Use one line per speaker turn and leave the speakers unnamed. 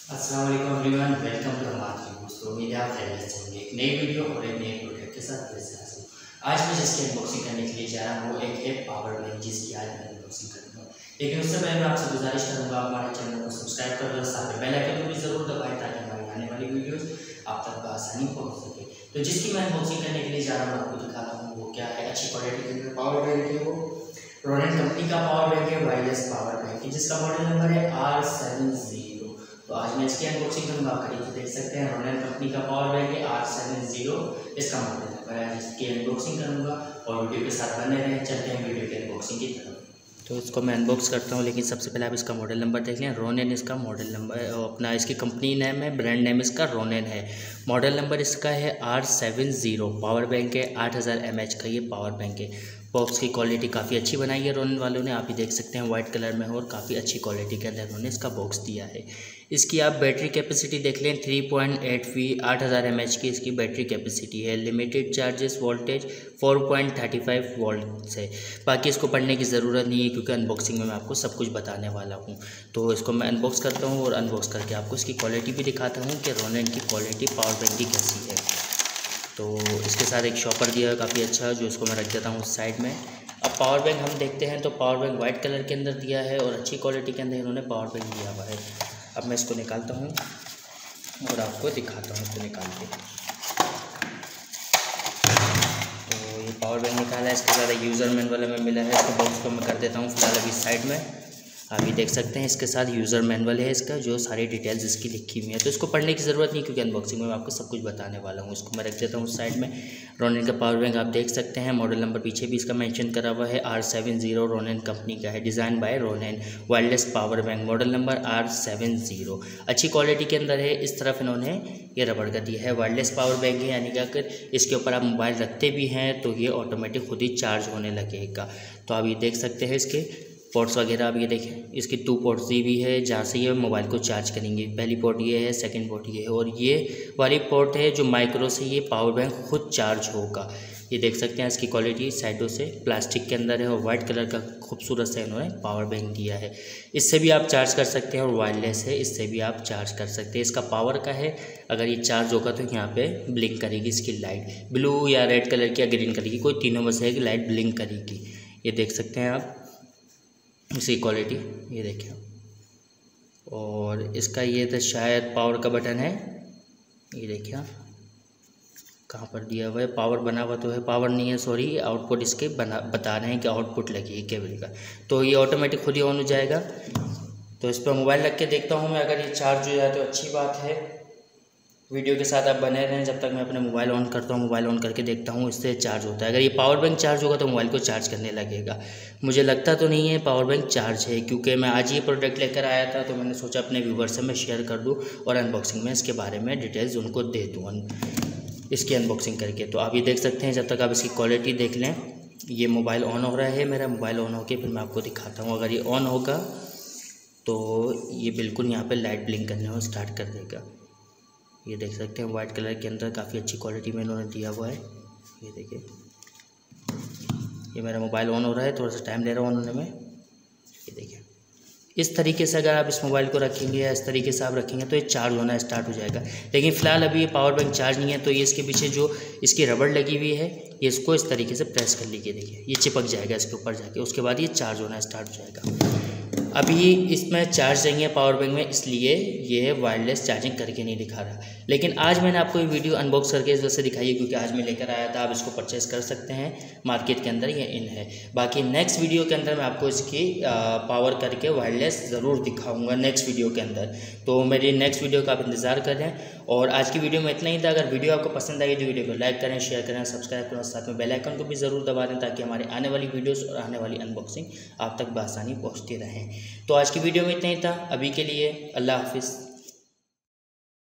अस्सलाम वालेकुम everyone, welcome to हमारे दोस्तों। उम्मीद है आप खैरियत से होंगे। एक नई वीडियो और एक नए प्रोडक्ट के साथ फिर से हाजिर हूं। आज मैं जिसकी अनबॉक्सिंग करने के लिए जा रहा हूँ एक है पावर बैंक, जिसकी आज मैं अनबॉक्सिंग करूँगा। लेकिन उससे पहले मैं आपसे गुजारिश करूँगा हमारे चैनल को सब्सक्राइब कर लो, साथ में बेल आइकन को भी ज़रूर दबाएं ताकि हमारी आने वाली वीडियोज़ आप तक बआसानी पहुँच सके। तो जिसकी मैं अनबॉक्सिंग करने के लिए जा रहा हूँ आपको दिखा रहा हूँ वो क्या है। अच्छी क्वालिटी के अंदर पावर बैंक है, वो रोनेन कंपनी का पावर बैंक है, वायरलेस पावर बैंक है, जिसका मॉडल नंबर है R70। तो आज मैं इसकी अनबॉक्सिंग करूँगा। आप करीब से देख सकते हैं रोनेन कंपनी का पावर बैंक है R70, इसका मॉडल नंबर है। इसकी अनबॉक्सिंग करूँगा और वीडियो के साथ बने रहें। चलते हैं वीडियो की अनबॉक्सिंग की तरफ। तो इसको मैं अनबॉक्स करता हूँ, लेकिन सबसे पहले आप इसका मॉडल नंबर देख लें। रोनेन इसका मॉडल नंबर अपना, इसकी कंपनी नेम है, ब्रांड नेम इसका रोनेन है। मॉडल नंबर इसका है R70। पावर बैंक है, 8000 mAh का ये पावर बैंक है। बॉक्स की क्वालिटी काफ़ी अच्छी बनाई है रोनेन वालों ने, आप ही देख सकते हैं वाइट कलर में, और काफ़ी अच्छी क्वालिटी के अंदर उन्होंने इसका बॉक्स दिया है। इसकी आप बैटरी कैपेसिटी देख लें, 3.8V 8000 mAh की इसकी बैटरी कैपेसिटी है। लिमिटेड चार्जेस वोल्टेज 4.35 वोल्ट है। बाकी इसको पढ़ने की ज़रूरत नहीं है क्योंकि अनबॉक्सिंग में मैं आपको सब कुछ बताने वाला हूँ। तो इसको मैं अनबॉक्स करता हूँ और अनबॉक्स करके आपको इसकी क्वालिटी भी दिखाता हूँ कि रोनेन की क्वालिटी पावर बैंक की कैसी है। तो इसके साथ एक शॉपर दिया है काफ़ी अच्छा, जो इसको मैं रख देता हूँ उस साइड में। अब पावर बैंक हम देखते हैं, तो पावर बैंक वाइट कलर के अंदर दिया है और अच्छी क्वालिटी के अंदर इन्होंने पावर बैंक दिया हुआ है। अब मैं इसको निकालता हूँ और आपको दिखाता हूँ इसको निकाल के। तो ये पावर बैंक निकाला है, इसके साथ यूज़र मैनुअल में मिला है। इसको बॉक्स को मैं कर देता हूँ फिलहाल अभी साइड में। आप ये देख सकते हैं इसके साथ यूज़र मैनुअल है इसका, जो सारी डिटेल्स इसकी लिखी हुई है। तो इसको पढ़ने की ज़रूरत नहीं क्योंकि अनबॉक्सिंग में मैं आपको सब कुछ बताने वाला हूँ। इसको मैं रख देता हूँ साइड में। रोनेन का पावर बैंक आप देख सकते हैं, मॉडल नंबर पीछे भी इसका मेंशन करा हुआ है, R70 रोनेन कंपनी का है, design by Ronen, wireless power bank, model number R70। अच्छी क्वालिटी के अंदर है। इस तरफ इन्होंने ये रबड़ का दिया है, वायरलेस पावर बैंक है, यानी कि अगर इसके ऊपर आप मोबाइल रखते भी हैं तो ये ऑटोमेटिक खुद ही चार्ज होने लगेगा। तो आप ये देख सकते हैं इसके पोर्ट्स वगैरह, आप ये देखें इसकी 2 पोर्ट्स दी हुई है जहाँ से ये मोबाइल को चार्ज करेंगे। पहली पोर्ट ये है, सेकंड पोर्ट ये है, और ये वाली पोर्ट है जो माइक्रो से ये पावर बैंक खुद चार्ज होगा। ये देख सकते हैं इसकी क्वालिटी साइडों से प्लास्टिक के अंदर है और वाइट कलर का खूबसूरत से इन्होंने पावर बैंक दिया है। इससे भी आप चार्ज कर सकते हैं और वायरलेस है, इससे भी आप चार्ज कर सकते हैं। इसका पावर का है, अगर ये चार्ज होगा तो यहाँ पे ब्लिंक करेगी इसकी लाइट, ब्लू या रेड कलर की या ग्रीन कलर की, कोई तीनों में से एक लाइट ब्लिंक करेगी। ये देख सकते हैं आप इसकी क्वालिटी, ये देखिए। और इसका ये तो शायद पावर का बटन है, ये देखिए कहाँ पर दिया हुआ है। पावर बना हुआ तो है, पावर नहीं है सॉरी, आउटपुट इसके बता रहे हैं कि आउटपुट लगी है केबल का। तो ये ऑटोमेटिक खुद ही ऑन हो जाएगा। तो इस पर मोबाइल रख के देखता हूँ मैं, अगर ये चार्ज हो जाए तो अच्छी बात है। वीडियो के साथ आप बने रहें जब तक मैं अपने मोबाइल ऑन करता हूँ। मोबाइल ऑन करके देखता हूँ इससे चार्ज होता है। अगर ये पावर बैंक चार्ज होगा तो मोबाइल को चार्ज करने लगेगा। मुझे लगता तो नहीं है पावर बैंक चार्ज है, क्योंकि मैं आज ये प्रोडक्ट लेकर आया था तो मैंने सोचा अपने व्यूवर से मैं शेयर कर दूँ और अनबॉक्सिंग में इसके बारे में डिटेल्स उनको दे दूँ इसकी अनबॉक्सिंग करके। तो आप ये देख सकते हैं, जब तक आप इसकी क्वालिटी देख लें। ये मोबाइल ऑन हो रहा है, मेरा मोबाइल ऑन होकर फिर मैं आपको दिखाता हूँ। अगर ये ऑन होगा तो ये बिल्कुल यहाँ पर लाइट ब्लिंक करने और स्टार्ट कर देगा। ये देख सकते हैं वाइट कलर के अंदर काफ़ी अच्छी क्वालिटी में इन्होंने दिया हुआ है। ये देखिए, ये मेरा मोबाइल ऑन हो रहा है, थोड़ा सा टाइम ले रहा हूँ उन्होंने में। ये देखिए, इस तरीके से अगर आप इस मोबाइल को रखेंगे या इस तरीके से आप रखेंगे तो ये चार्ज होना स्टार्ट हो जाएगा। लेकिन फ़िलहाल अभी ये पावर बैंक चार्ज नहीं है, तो ये इसके पीछे जो इसकी रबड़ लगी हुई है, ये इसको इस तरीके से प्रेस कर लीजिए। देखिए ये चिपक जाएगा इसके ऊपर जाके, उसके बाद ये चार्ज होना स्टार्ट हो जाएगा। अभी इसमें चार्ज नहीं है पावर बैंक में, इसलिए ये वायरलेस चार्जिंग करके नहीं दिखा रहा। लेकिन आज मैंने आपको ये वीडियो अनबॉक्स करके इस वजह से दिखाई है क्योंकि आज मैं लेकर आया था। आप इसको परचेस कर सकते हैं मार्केट के अंदर, ये इन है। बाकी नेक्स्ट वीडियो के अंदर मैं आपको इसकी पावर करके वायरलेस ज़रूर दिखाऊंगा नेक्स्ट वीडियो के अंदर। तो मेरी नेक्स्ट वीडियो का आप इंतज़ार करें। और आज की वीडियो में इतना ही था। अगर वीडियो आपको पसंद आई तो वीडियो को लाइक करें, शेयर करें, सब्सक्राइब करें, साथ में बेल आइकन को भी ज़रूर दबा दें ताकि हमारी आने वाली वीडियोस और आने वाली अनबॉक्सिंग आप तक बआसानी पहुंचती रहें। तो आज की वीडियो में इतना ही था। अभी के लिए अल्लाह हाफिज़।